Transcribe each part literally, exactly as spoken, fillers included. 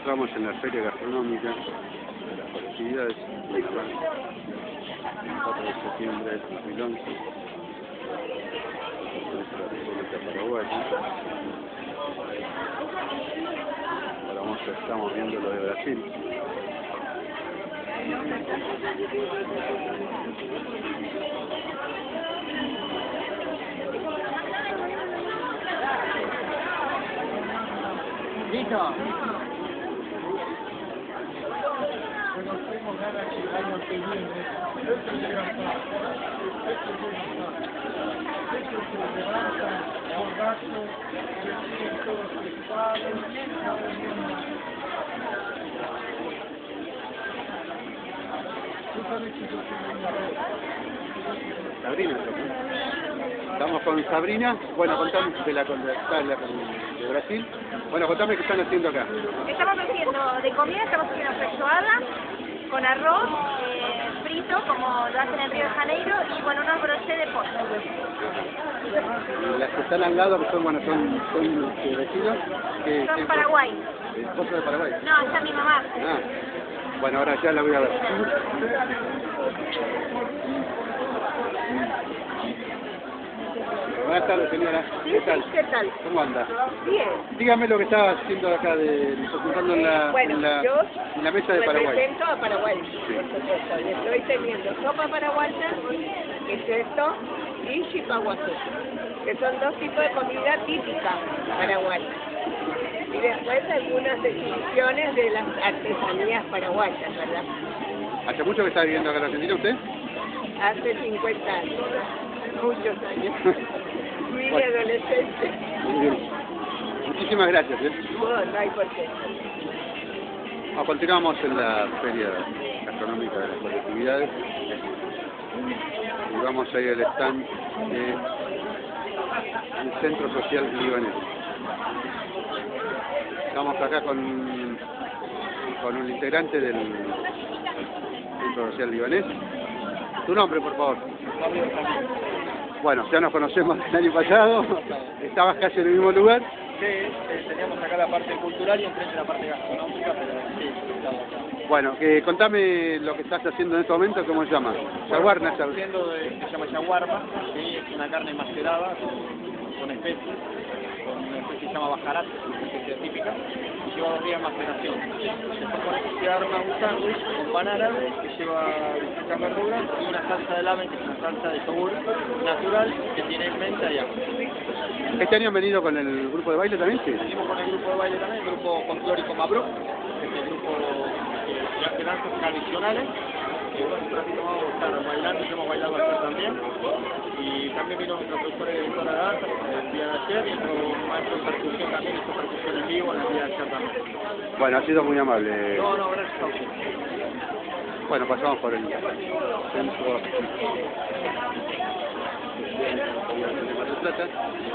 encontramos en la Feria Gastronómica de las Colectividades de La Habana, cuatro de septiembre de dos mil once, de la República Paraguaya. Ahora vamos, estamos viendo lo de Brasil. ¿Listo? Conocemos ganas que el año que viene, esto se levanta, esto se levanta, esto se levanta, borracho, que siguen todos pesados, no venimos. Tú sabes que yo soy una vez. Sabrina, estamos con Sabrina. Bueno, contame de la, de, la, de Brasil. Bueno, contame qué están haciendo acá. Estamos haciendo de comida, estamos haciendo feijoada con arroz, eh, frito, como lo hacen en Río de Janeiro, y bueno, unos broches de pollo. Y las que están al lado, que son, bueno, son, son eh, vecinos. Que, Son que, Paraguay. ¿Vos sos de Paraguay? No, está mi mamá. Ah, bueno, ahora ya la voy a ver. Buenas tardes, señora. Sí, ¿Qué tal? sí, ¿qué tal? ¿Cómo anda? Bien. Dígame lo que estaba haciendo acá, de presentando en la, Bueno, en la, yo en la mesa de Paraguay. represento a Paraguay, por supuesto. Y estoy teniendo sopa paraguaya, que es esto, y chipaguazú, que son dos tipos de comida típica paraguaya. Y después algunas definiciones de las artesanías paraguayas, ¿verdad? ¿Hace mucho que está viviendo acá en Argentina usted? Hace cincuenta años, muchos años. Fui Bueno. adolescente. Muy bien. Muchísimas gracias. ¿eh? Bueno, no hay por qué. Ah, continuamos en la Feria Gastronómica de las Colectividades. Y vamos a ir al stand del Centro Social Libanés. Estamos acá con, con un integrante del Centro Social Libanés. Tu nombre, por favor. Bueno, ya nos conocemos el año pasado. Estabas casi en el mismo lugar. Sí, eh, teníamos acá la parte cultural y enfrente la parte gastronómica, pero sí, estamos acá. Bueno, eh, contame lo que estás haciendo en este momento, ¿cómo se llama? Shawarma, Estamos haciendo de, se llama shawarma, ¿sí? Es una carne macerada con, con especies, con una especie que se llama bajarat, una especie típica, y lleva dos días de maceración. Después con eso se arma un sándwich con pan árabe que lleva distintas verduras y una salsa de lamen, que es una salsa de yogur natural que tiene menta y ajo. ¿Este año han venido con el grupo de baile también? Sí. Venimos con el grupo de baile también, el grupo folclórico Mabruk, que es el grupo que hace danzas tradicionales. Y bueno, un ratito vamos a estar bailando, y hemos bailado ayer también. Y también vino nuestra profesora y directora de danza el día de ayer, y nuestro maestro de percusión también hizo percusión en vivo en el día de ayer también. Bueno, ha sido muy amable. No, no, gracias a usted. Bueno, pasamos por el centro de Mar del Plata.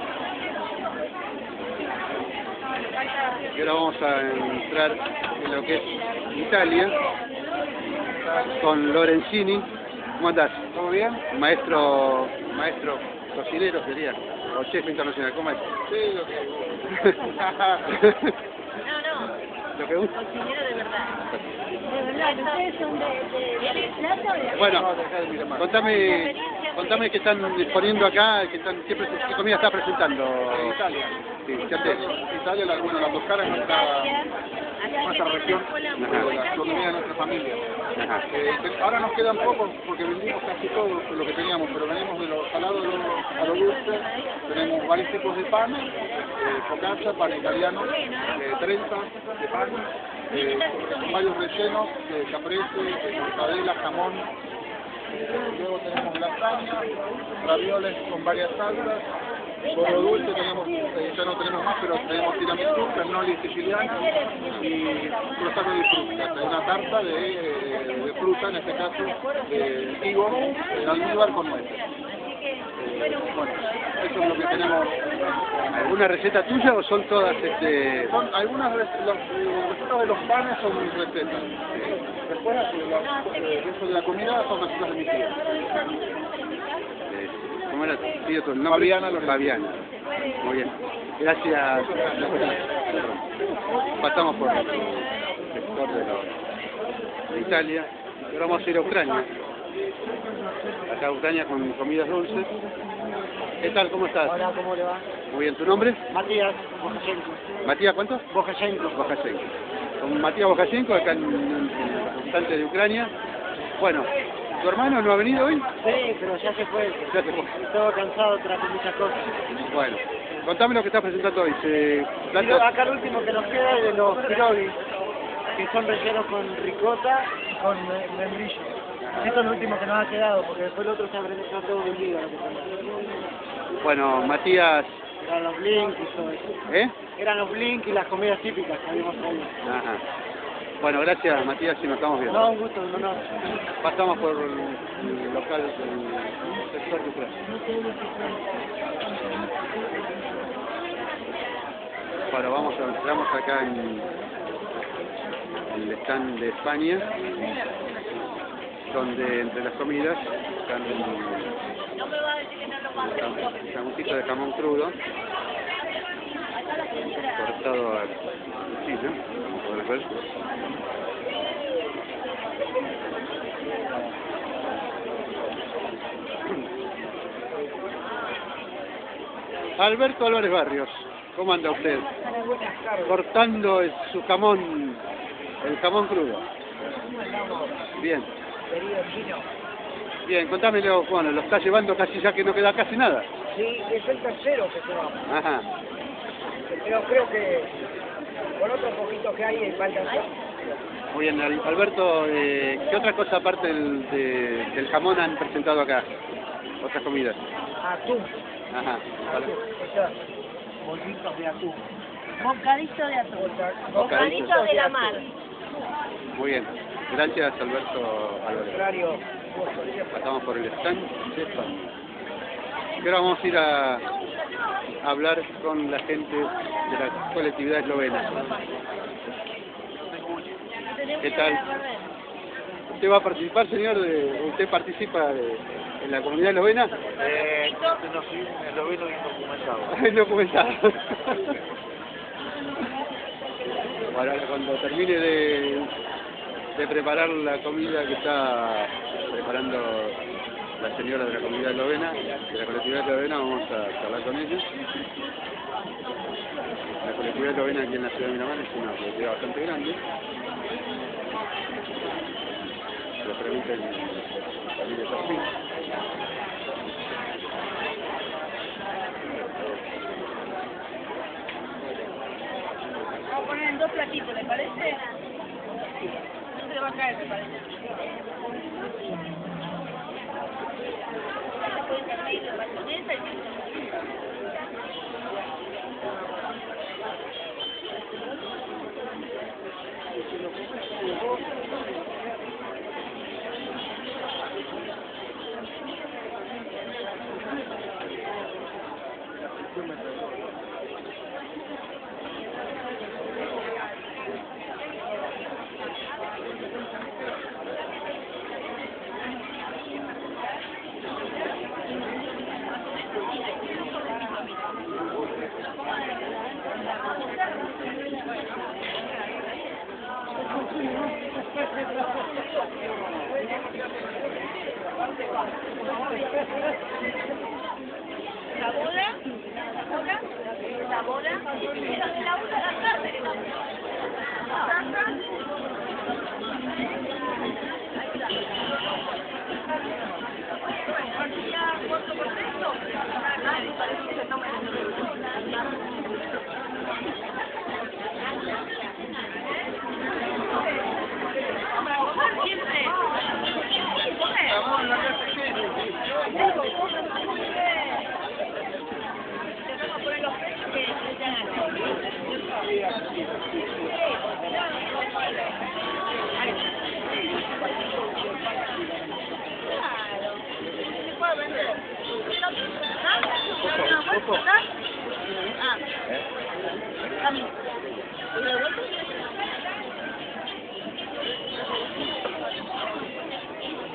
Y ahora vamos a entrar en lo que es Italia con Lorenzini. ¿Cómo andás? ¿Todo bien? Maestro, maestro cocinero sería, o chef internacional, ¿cómo es? Sí, lo que... No, no, Lo que gusta. cocinero de verdad. De verdad, ¿ustedes son de, de, de plata o de Bueno, No, dejá de mi hermano. contame, contame qué están exponiendo acá, qué, están, qué, pre- qué comida está presentando. Italia. Sí, ¿qué haces? Italia, la, bueno, la Toscana es nuestra, nuestra región, Ajá. la gastronomía de nuestra familia. Ajá. Eh, ahora nos quedan pocos porque vendimos casi todo lo que teníamos, pero venimos de lo salado a lo, a lo dulce. Tenemos varios tipos de pan, eh, focaccia, pan italiano, eh, trenza de pan, eh, varios rellenos, eh, caprese, eh, mortadela, jamón. Eh, luego tenemos lasaña, ravioles con varias salsas. Por dulce tenemos, eh, ya no tenemos más, pero tenemos tiramisú, cannoli siciliano y croissant de fruta, una tarta de, eh, de fruta, en este caso de higo, de almíbar con nueces. Eh, bueno, eso es lo que tenemos. ¿Alguna receta tuya o son todas este? Son algunas rec- los, los recetas de los panes son mis recetas. Eh, después los, eh, eso de la comida son recetas de mi tía. eh, ¿Cómo era? Sí, tu nombre. Fabiana Lorenzo. Fabiana. Muy bien. Gracias. Pasamos por sector de, los, de Italia. Ahora vamos a ir a Ucrania. Acá a Ucrania con comidas dulces. ¿Qué tal? ¿Cómo estás? Hola, ¿cómo le va? Muy bien, ¿tu nombre? Matías Bojashenko. ¿Matías cuánto? Bojashenko. Bojashenko. Con Matías Bojashenko, acá en, en, el representante de Ucrania. Bueno, ¿tu hermano no ha venido hoy? Sí, pero ya se fue. Ya se fue. Estaba cansado, traje muchas cosas. Bueno, contame lo que estás presentando hoy. Se... Pero acá el último que nos queda es de los pierogi, que son rellenos con ricota y con me- membrillo. Esto es lo último que nos ha quedado, porque después el otro se habrá está todo vendido. Lo que tenemos. Bueno, Matías, Eran los blink y todo eso. ¿eh? Eran los blink y las comidas típicas que habíamos traído. Ajá. Bueno, gracias Matías, y nos estamos viendo. No, un gusto, un honor. Pasamos por el, el local del sector de Ucrania. Bueno, vamos a, entramos acá en, en el stand de España, donde entre las comidas están un sanguchito de jamón crudo, cortado a cuchillo, como pueden ver. Alberto Álvarez Barrios, ¿cómo anda usted? Cortando el- su jamón, el jamón crudo. Bien. Bien, contámelo, bueno, lo está llevando casi ya que no queda casi nada. Sí, es el tercero que se va. Ajá. Pero creo que con otro poquito que hay va a alcanzar. Muy bien, Al- Alberto, eh, ¿qué otra cosa aparte del, de- del jamón han presentado acá? Otras comidas. Atún. Ajá. Vale. Esas bolsitas de atún. Bocadito de atún. Bocadito Bocadito de la mar. Muy bien. Gracias, Alberto Álvarez. Contrario. Pasamos por el stand de España. Y ahora vamos a ir a, a hablar con la gente de la colectividad eslovena. ¿Qué tal? ¿Usted va a participar, señor? De, ¿Usted participa de, en la comunidad eslovena? Eh, no soy un esloveno indocumentado. Ay, documentado. Bueno, ahora cuando termine de, de preparar la comida que está preparando la señora de la comunidad eslovena, de la colectividad eslovena, vamos a charlar con ellos. La colectividad eslovena aquí en la ciudad de Miramar es una colectividad bastante grande. Lo pregunten también de perfil. Vamos a poner en dos platitos, ¿le parece? No se le va a caer, ¿le parece? La bola, la bola, la bola, la bola, la carne.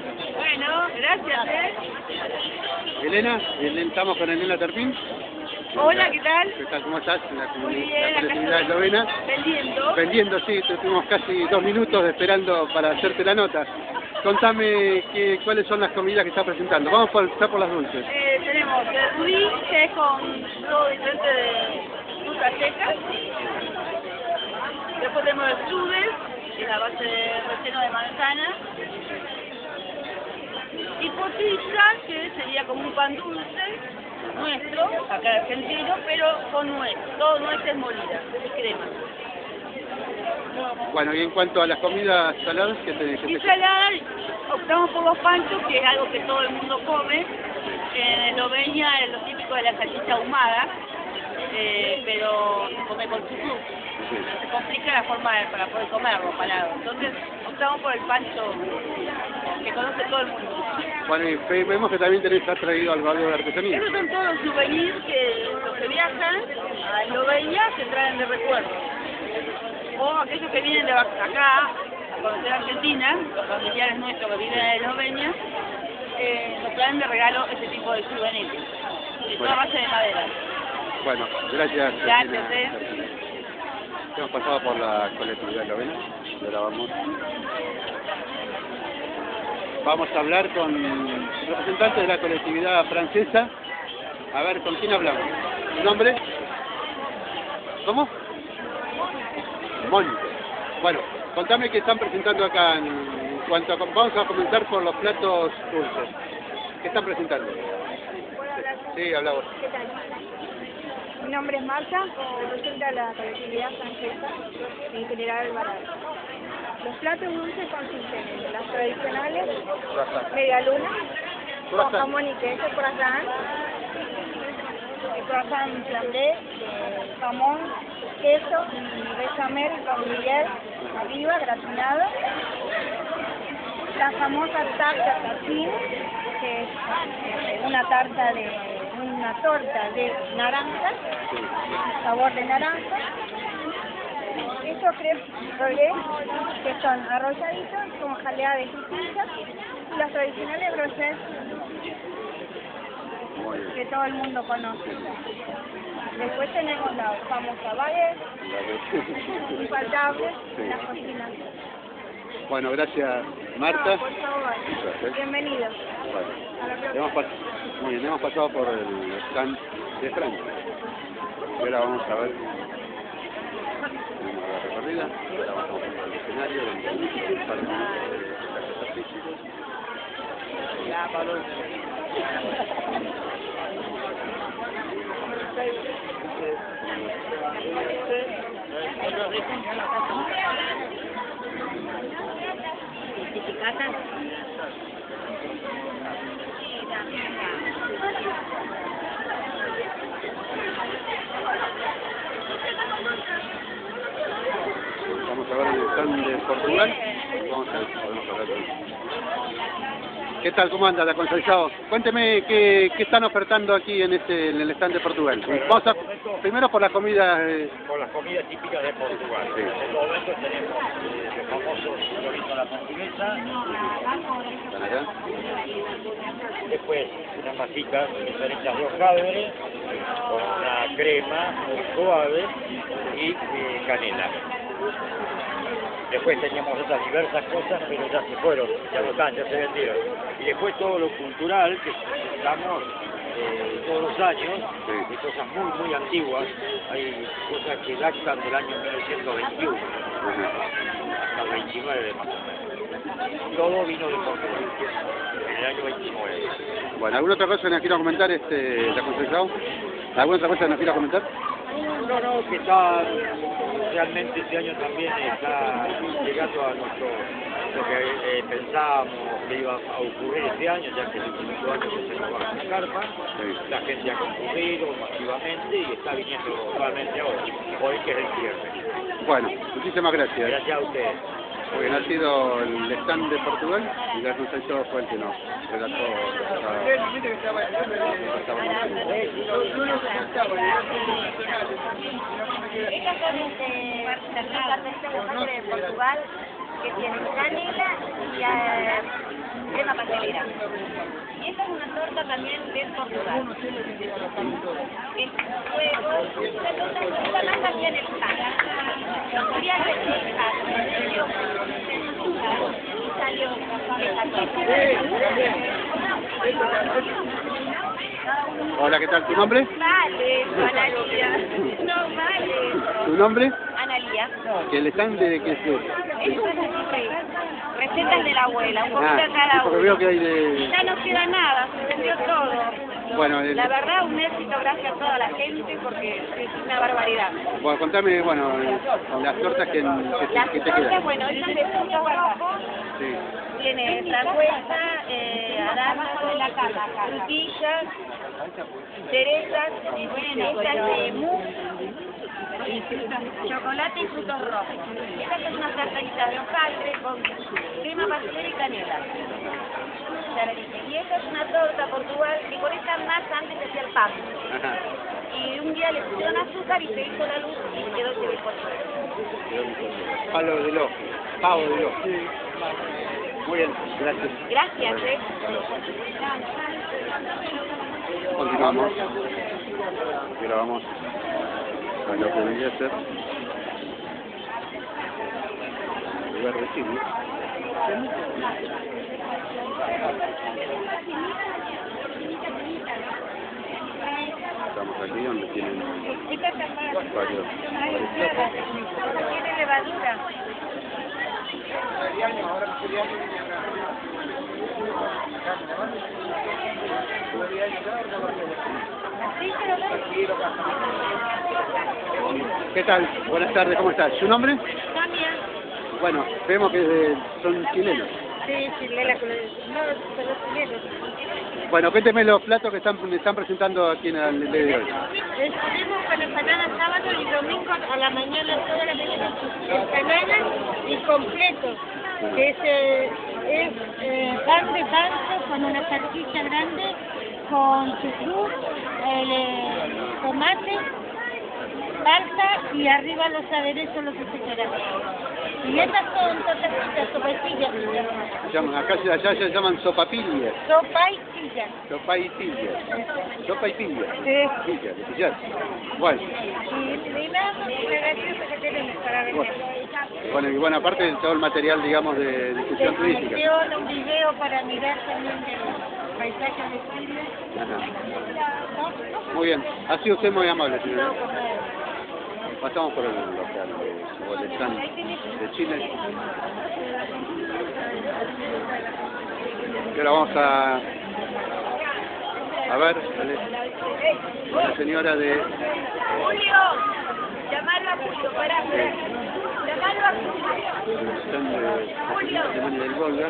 Bueno, gracias, ¿eh? Elena, Elena, estamos con Elena Terpín. Hola, ¿qué tal? ¿Qué tal? ¿Cómo estás? En la, Muy comuni- bien, la acá colectividad estoy eslovena. vendiendo. Vendiendo, sí, tuvimos casi dos minutos esperando para hacerte la nota. Contame qué, cuáles son las comidas que estás presentando. Vamos por, empezar por las dulces. Eh, tenemos el rubí, que es con todo diferente de frutas secas. Después tenemos el strudel, que es la base de relleno de manzana. Y potilla, que sería como un pan dulce nuestro, acá argentino, pero con nuez, todo nueces molidas y crema. Bueno, y en cuanto a las comidas saladas, ¿qué te Y qué salada, optamos por los panchos, que es algo que todo el mundo come. En Eslovenia es lo típico de la salchicha ahumada, eh, pero se come con chucrut. Se complica la forma de, para poder comerlo, parado. Entonces optamos por el pancho que conoce todo el mundo. Bueno, y ve- vemos que también tenés, has traído algo, algo de artesanía. Esos son todos los souvenirs que los que viajan a Eslovenia se traen de recuerdo. O aquellos que vienen de acá a conocer Argentina, los familiares nuestros que viven en Eslovenia, eh, nos traen de regalo ese tipo de souvenirs. Es una base de madera. Bueno, gracias. Gracias, Cristina. eh. Hemos pasado por la colectividad eslovena y ahora vamos. Vamos a hablar con representantes de la colectividad francesa. A ver, ¿con quién hablamos? ¿Tu nombre? ¿Cómo? Mónica. Bueno, contame qué están presentando acá en cuanto a... Vamos a comenzar por los platos dulces. ¿Qué están presentando? Sí, habla vos. ¿Qué tal? Mi nombre es Marta, represento a la colectividad francesa en General Alvarado. Los platos dulces consisten en las tradicionales, media luna, con jamón y queso, croissant, el croissant flambé, de jamón, queso y bechamel con miel arriba, gratinado. La famosa tarta tajín, que es una tarta de una torta de naranja, sabor de naranja. Estos crepes rolés, que son arrolladitos con jalea de frutilla, y los tradicionales brochets que todo el mundo conoce. Después tenemos la famosa baguette, infaltable en las cocinas. Bueno, gracias Marta. No, por favor. Bienvenido. Bueno, hemos pas- muy bien, hemos pasado por el stand de Francia. Y ahora vamos a ver tenemos la recorrida. Ahora vamos a ver el escenario donde hay para los artísticos. Vamos a ver el stand de Portugal. Vamos a ver si podemos hablar con ellos. ¿Qué tal? ¿Cómo anda la Conceição? Cuénteme qué, qué están ofertando aquí en este en el stand de Portugal. Vamos a, primero por la comida. Eh, Con las comidas típicas de Portugal. Sí. En este momento tenemos eh, los famosos chorizo a la portuguesa, ¿están acá? después unas masitas diferentes de hojaldre, con una crema muy suave y eh, canela. Después teníamos otras diversas cosas, pero ya se fueron, ya no están, ya se vendieron. Y después todo lo cultural, que estamos eh, todos los años, de cosas muy, muy antiguas. Hay cosas que datan del año mil novecientos veintiuno, hasta el veintinueve más o menos. Todo vino de Portugal, en el año veintinueve. Bueno, ¿alguna otra cosa que nos quiera comentar este, la Conceição? ¿Alguna otra cosa que nos quiera comentar? No, no, que está, realmente este año también está llegando a nuestro, lo que eh, pensábamos que iba a ocurrir este año, ya que es el segundo año que se nos baja la carpa, la gente ha concurrido masivamente y está viniendo nuevamente ahora, hoy que es el cierre. Bueno, muchísimas gracias. Gracias a ustedes. Porque ha sido el stand de Portugal y García Sancho fue el que nos relató lo que estaba, lo que estaba Estas son este, cervezas de este de Portugal que tienen canela y eh, crema pastelera. Y esta es una torta también de Portugal. Es huevo, esta torta esta más también el pan. Sería de salió salió Hola, ¿qué tal? ¿Tu nombre? Vale, Analía. No, vale. ¿Tu nombre? Analía. ¿Que el stand de qué es? Esto es así, recetas de la abuela, un poquito Ah, de cada porque uno. veo que hay de... Ya no queda nada, se vendió todo. Bueno, el... La verdad, un éxito gracias a toda la gente porque es una barbaridad. Bueno, contame, bueno, las tortas que, que, Las que te tortas, quedan. bueno, estas de frutos rojos, Sí. tiene fragüesa, eh, arándanos, frutillas, cerezas, estas de mousse, chocolate y frutos rojos. Esta es una tartalita de hojaldre con crema pastelera y canela. Y esta es una torta Portugal que con esta masa antes se hacía el pan. Ajá. Y un día le pusieron azúcar y se hizo la luz y quedó ese bizcocho. Palo del ojo. Pavo del ojo. Muy bien, gracias. Gracias, eh. Continuamos. Y ahora vamos a lo que vendría a ser el lugar de cine. Estamos aquí donde tienen varios, varios Tiene levadura. ¿Qué tal? Buenas tardes, ¿cómo estás? ¿Su nombre? También. Bueno, vemos que de- son chilenos. Sí, chilena, no, son los chilenos. Bueno, cuénteme los platos que están, están presentando aquí en el día de hoy. Estuvimos con empanadas sábado y domingo a la mañana, toda la mañana, empanadas y completos. Que es, eh, es eh, pan de panzo con una salchicha grande, con chucrut, el eh, tomate, salsa y arriba los aderezos, los que se quieran. Y estas son tortas, sopapillas. Se llaman, acá se- allá se llaman sopapillas. Sopa y pillas. Sopa y pillas. Sopa y pillas. Sí. Pillas, de pillar. Bueno, Y, y nada más de gracioso que tenemos para vender. bueno, y bueno, aparte de todo el material, digamos, de difusión turística. Descripción, un video para mirar también del paisaje de Chile. Ajá. Muy bien, ha sido usted muy amable, señor. No, por nada. Pasamos por el local de, o el stand de Chile. Y ahora vamos a, a ver a la señora de... Julio, llamalo a Julio, pará, pará. Llamalo a Julio. el stand de Alemania del Volga.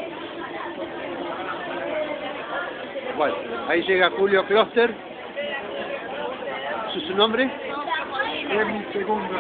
Bueno, ahí llega Julio Kloster. ¿Su, su nombre? Es mi segunda.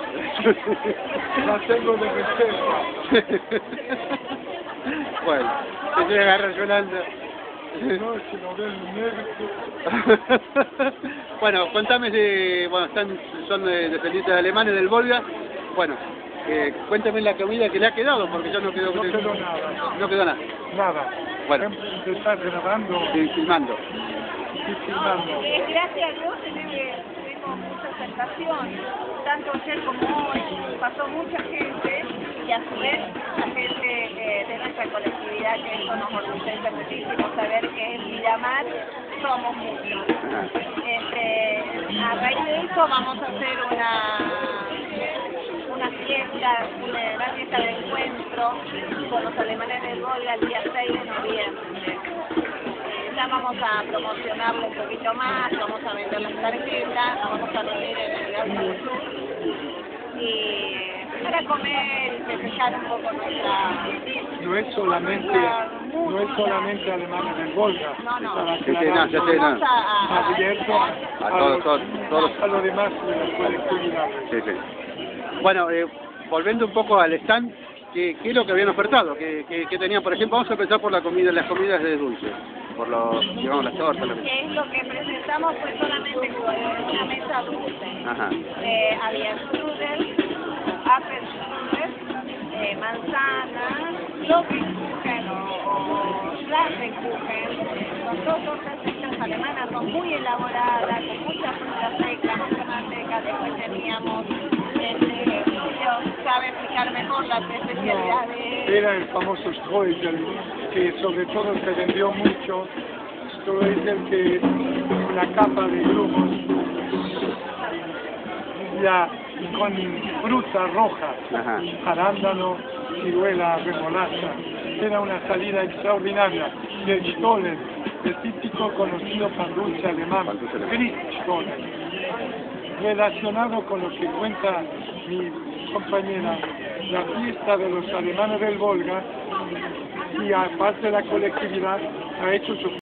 La tengo de reserva. Bueno, se estoy agarrar llorando. No, si no veo el médico. Bueno, contame si, bueno, están, son de- descendientes alemanes del Volga. Bueno, eh, cuéntame la comida que le ha quedado, porque ya no quedó, No quedó nada. no quedó nada. Nada. Bueno. Siempre se está grabando Sí, filmando. y filmando. Eh, gracias a Dios tenemos, tenemos mucha aceptación, tanto ayer como hoy, pasó mucha gente y a su vez la gente eh, de nuestra colectividad, que eso nos orgullece muchísimo saber que en Miramar somos muchos. Este, a raíz de eso vamos a hacer una una fiesta, una, una fiesta de encuentro con los alemanes del Volga el día seis de noviembre. Ya vamos a promocionarlo un poquito más, vamos a vender las tarjetas, nos vamos a reunir en el Garden Club y para comer y festejar un poco nuestra... No es solamente, no es solamente alemanes del Volga. No, no. Estaba Sí, sí, no, ya sé, no. Vamos a, a- abierto A a, todos, los, todos, todos. a lo demás de las colectividades. Sí, sí. Bueno, eh, volviendo un poco al stand, ¿qué, qué es lo que habían ofertado? ¿Qué, qué, qué tenían? Por ejemplo, vamos a empezar por la comida, las comidas de dulce, por los, digamos, las tortas. Lo que... Que es lo que presentamos fue solamente una mesa dulce. Ajá. Eh, había strudel, apple strudel, eh, manzana, Lopinkuchen o, o Schwarzenkuchen. Son dos tortas hechas alemanas, son muy elaboradas, con mucha fruta seca, mucha manteca. Después teníamos, este, Julio sabe explicar mejor las especialidades. Era el famoso Streusel, que sobre todo se vendió mucho. Streusel, que es una capa de grumos ya con fruta roja, Ajá. arándano, ciruela, remolacha. Era una salida extraordinaria. Y el Stollen, el típico conocido pan dulce alemán, Fritz-Stollen. Relacionado con lo que cuenta mi compañera, la fiesta de los alemanes del Volga, y aparte de la colectividad, ha hecho su